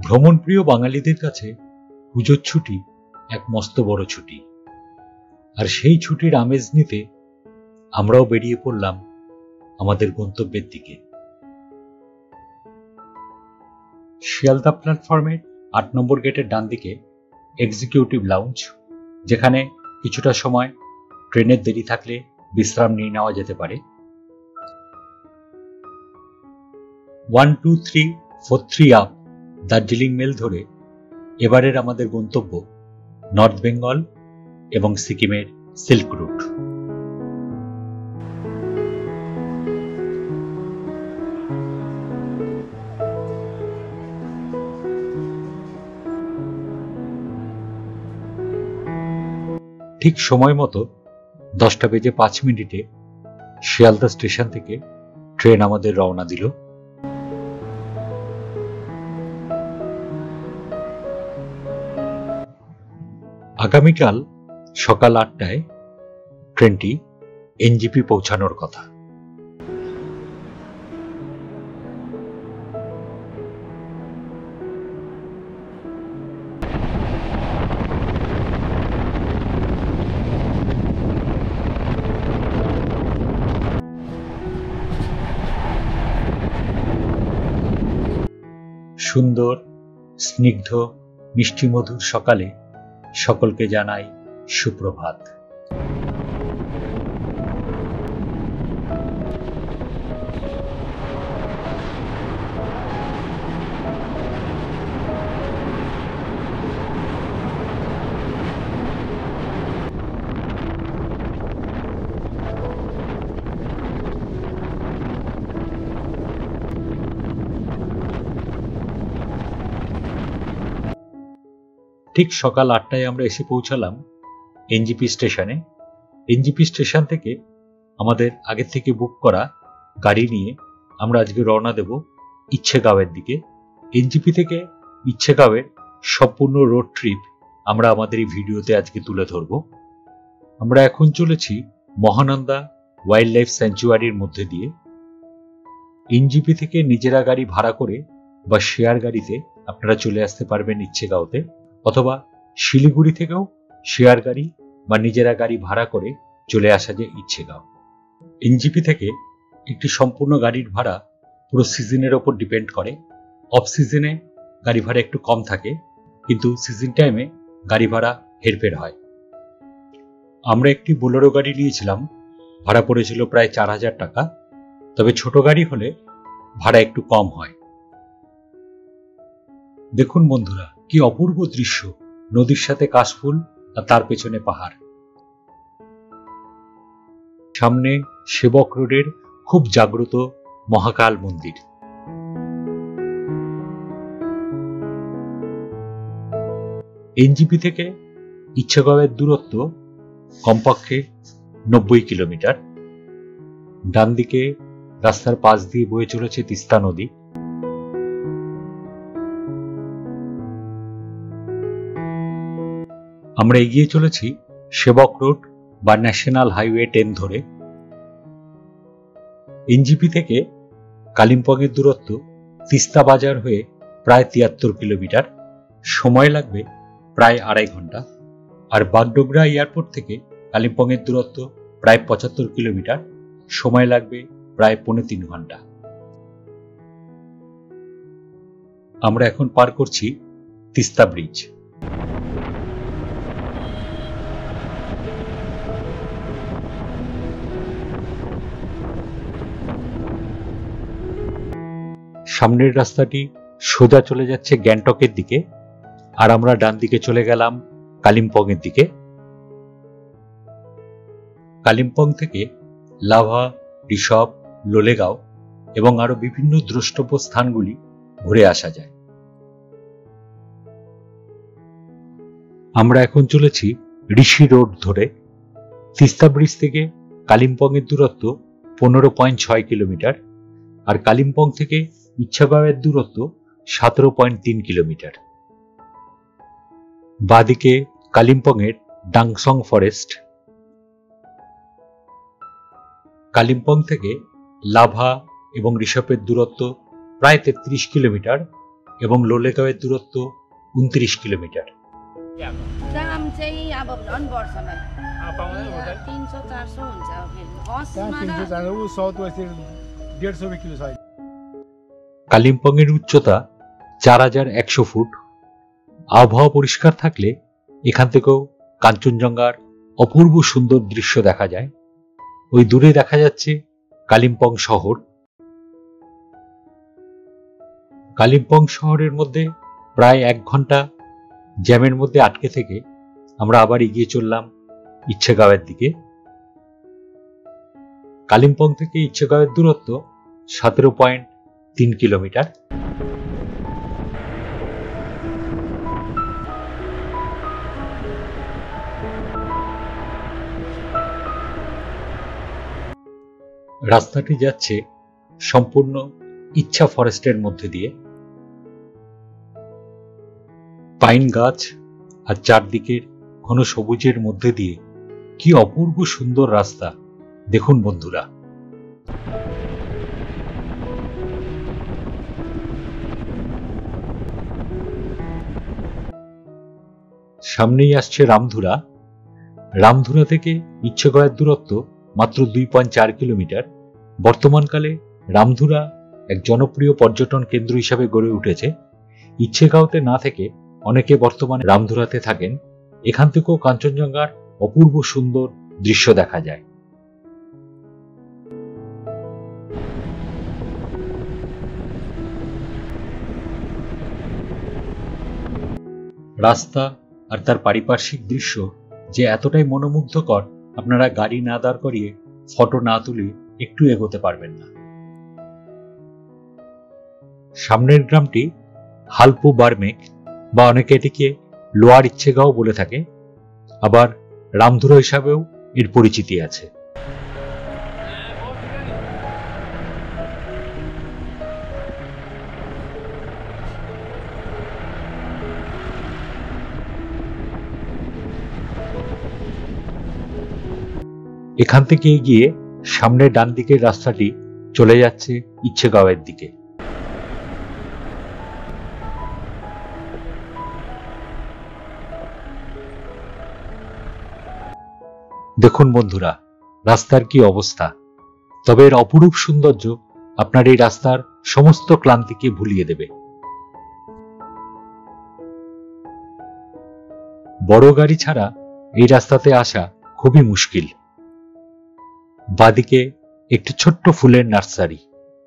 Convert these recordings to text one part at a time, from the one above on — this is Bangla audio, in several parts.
ভ্রমণপ্রিয় বাঙালিদের কাছে পুজোর ছুটি এক মস্ত বড় ছুটি, আর সেই ছুটির আমেজ নিতে আমরাও বেরিয়ে পড়লাম আমাদের গন্তব্যের দিকে। শিয়ালদা প্ল্যাটফর্মের 8 নম্বর গেটের ডান দিকে এক্সিকিউটিভ লাউঞ্জ, যেখানে কিছুটা সময় ট্রেনের দেরি থাকলে বিশ্রাম নিয়ে নেওয়া যেতে পারে। 12343 আপ দার্জিলিং মেল ধরে এবারের আমাদের গন্তব্য নর্থ বেঙ্গল এবং সিকিমের সিল্ক রুট। ঠিক সময় মতো 10:05 শিয়ালদা স্টেশন থেকে ট্রেন আমাদের রওনা দিল। আগামীকাল সকাল 8টায় ট্রেনটি এনজেপি পৌঁছানোর কথা। সুন্দর, স্নিগ্ধ, মিষ্টিমধুর সকালে সকলকে জানাই সুপ্রভাত। ঠিক সকাল 8টায় আমরা এসে পৌঁছালাম এনজেপি স্টেশনে। এনজেপি স্টেশন থেকে আমাদের আগে থেকে বুক করা গাড়ি নিয়ে আমরা আজকে রওনা দেব ইচ্ছেগাঁওয়ের দিকে। এনজেপি থেকে ইচ্ছেগাঁওয়ের সম্পূর্ণ রোড ট্রিপ আমরা আমাদের এই ভিডিওতে আজকে তুলে ধরব। আমরা এখন চলেছি মহানন্দা ওয়াইল্ড লাইফ স্যাংচুয়ারির মধ্যে দিয়ে। এনজেপি থেকে নিজেরা গাড়ি ভাড়া করে বা শেয়ার গাড়িতে আপনারা চলে আসতে পারবেন ইচ্ছেগাঁওতে, অথবা শিলিগুড়ি থেকেও শেয়ার গাড়ি বা নিজেরা গাড়ি ভাড়া করে চলে আসা যায় ইচ্ছেগাঁও। এনজেপি থেকে একটি সম্পূর্ণ গাড়ির ভাড়া পুরো সিজনের ওপর ডিপেন্ড করে। অফ সিজনে গাড়ি ভাড়া একটু কম থাকে, কিন্তু সিজন টাইমে গাড়ি ভাড়া হেরফের হয়। আমরা একটি বোলেরো গাড়ি নিয়েছিলাম, ভাড়া পড়েছিল প্রায় 4000 টাকা। তবে ছোট গাড়ি হলে ভাড়া একটু কম হয়। দেখুন বন্ধুরা, কি অপূর্ব দৃশ্য, নদীর সাথে কাশফুল আর তার পেছনে পাহাড়। সামনে সেবক রোডের খুব জাগ্রত মহাকাল মন্দির। এনজেপি থেকে ইচ্ছেগাঁওয়ের দূরত্ব কমপক্ষে 90 কিলোমিটার। ডান দিকে রাস্তার পাশ দিয়ে বয়ে চলেছে তিস্তা নদী। আমরা এগিয়ে চলেছি সেবক রোড বা ন্যাশনাল হাইওয়ে 10 ধরে। এনজেপি থেকে কালিম্পং এর দূরত্ব তিস্তা বাজার হয়ে প্রায় 73 কিলোমিটার, সময় লাগবে প্রায় 2.5 ঘন্টা। আর বাগডোগরা এয়ারপোর্ট থেকে কালিম্পং এর দূরত্ব প্রায় 75 কিলোমিটার, সময় লাগবে প্রায় 3.25 ঘন্টা। আমরা এখন পার করছি তিস্তা ব্রিজ। সামনের রাস্তাটি সোজা চলে যাচ্ছে গ্যাংটকের দিকে, আর আমরা ডান দিকে চলে গেলাম কালিম্পং এর দিকে। কালিম্পং থেকে লাভা, ঋষভ, লোলেগাঁও এবং আরো বিভিন্ন দ্রষ্টব্য স্থানগুলি ঘুরে আসা যায়। আমরা এখন চলেছি ঋষি রোড ধরে। তিস্তা ব্রিজ থেকে কালিম্পং এর দূরত্ব 15.6 কিলোমিটার, আর কালিম্পং থেকে ইচ্ছেগাঁওয়ের দূরত্ব 17.3 কিলোমিটার। বাদিকে কালিম্পং এর ডাংসং ফরেস্ট। কালিম্পং থেকে লাভা এবং ঋষভের দূরত্ব প্রায় 33 কিলোমিটার, এবং লোলেগাঁওয়ের দূরত্ব 29 কিলোমিটার। दाम चाहिँ अब झन् बढ्छ भाइ 300-400 हुन्छ बसमा र কালিম্পং এর উচ্চতা 4100 ফুট। আবহাওয়া পরিষ্কার থাকলে এখান থেকেও কাঞ্চনজঙ্ঘার অপূর্ব সুন্দর দৃশ্য দেখা যায়। ওই দূরে দেখা যাচ্ছে কালিম্পং শহর। কালিম্পং শহরের মধ্যে প্রায় 1 ঘন্টা জ্যামের মধ্যে আটকে থেকে আমরা আবার এগিয়ে চললাম ইচ্ছেগাঁওয়ের দিকে। কালিম্পং থেকে ইচ্ছেগাঁওয়ের দূরত্ব 17.3 কিলোমিটার। রাস্তাটি যাচ্ছে সম্পূর্ণ ইচ্ছা ফরেস্টের মধ্যে দিয়ে। পাইন গাছ আর চারদিকের ঘন সবুজের মধ্যে দিয়ে কি অপূর্ব সুন্দর রাস্তা দেখুন বন্ধুরা। সামনেই আসছে রামধুরা। রামধুরা থেকে ইচ্ছেগাঁওয়ের দূরত্ব মাত্র 2.4 কিলোমিটার। বর্তমানকালে রামধুরা এক জনপ্রিয় পর্যটন কেন্দ্র হিসাবে গড়ে উঠেছে। ইচ্ছেগাঁওতে না থেকে অনেকে বর্তমানে রামধুরাতে থাকেন। এখান থেকেও কাঞ্চনজঙ্ঘার অপূর্ব সুন্দর দৃশ্য দেখা যায়। রাস্তা আর তার পারিপার্শ্বিক দৃশ্য যে এতটাই মনোমুগ্ধকর, আপনারা গাড়ি না দাঁড় করিয়ে ফটো না তুলে একটু এগোতে পারবেন না। সামনের গ্রামটি হালপু বার্মেক বা অনেকে এটিকে লোয়ার ইচ্ছেগাঁও বলে থাকে, আবার রামধুরা হিসাবেও এর পরিচিতি আছে। এখান থেকে এগিয়ে সামনে ডান দিকের রাস্তাটি চলে যাচ্ছে ইচ্ছেগাঁওয়ের দিকে। দেখুন বন্ধুরা রাস্তার কি অবস্থা। তবে এর অপরূপ সৌন্দর্য আপনার এই রাস্তার সমস্ত ক্লান্তিকে ভুলিয়ে দেবে। বড় গাড়ি ছাড়া এই রাস্তাতে আসা খুবই মুশকিল। বাদিকে একটি ছোট্ট ফুলের নার্সারি।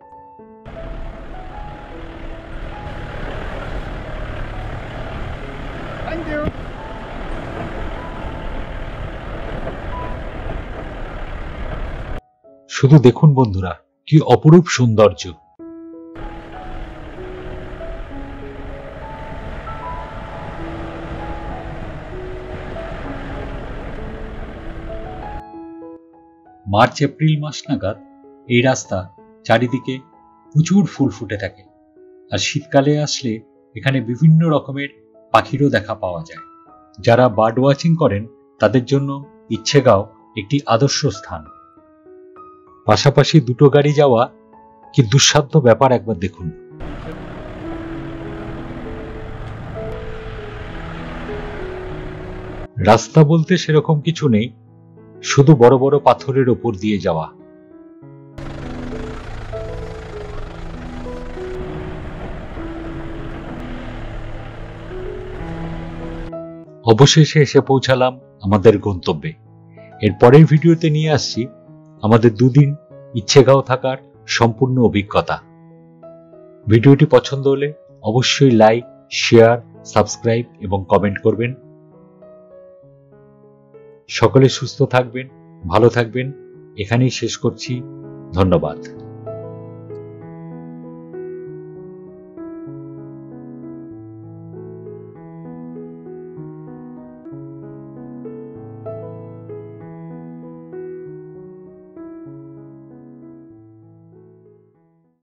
শুধু দেখুন বন্ধুরা কি অপরূপ সৌন্দর্য। মার্চ এপ্রিল মাস নাগাদ এই রাস্তা চারিদিকে প্রচুর ফুল ফুটে থাকে, আর শীতকালে আসলে এখানে বিভিন্ন রকমের পাখিরও দেখা পাওয়া যায়। যারা বার্ড ওয়াচিং করেন তাদের জন্য ইচ্ছেগাঁও একটি আদর্শ স্থান। পাশাপাশি দুটো গাড়ি যাওয়া কি দুঃসাধ্য ব্যাপার, একবার দেখুন। রাস্তা বলতে সেরকম কিছু নেই, শুধু বড় বড় পাথরের ওপর দিয়ে যাওয়া। অবশেষে এসে পৌঁছালাম আমাদের গন্তব্যে। এর পরের ভিডিওতে নিয়ে আসছি আমাদের 2 দিন ইচ্ছেগাঁও থাকার সম্পূর্ণ অভিজ্ঞতা। ভিডিওটি পছন্দ হলে অবশ্যই লাইক, শেয়ার, সাবস্ক্রাইব এবং কমেন্ট করবেন। সকলে সুস্থ থাকবেন, ভালো থাকবেন। এখানেই শেষ করছি। ধন্যবাদ।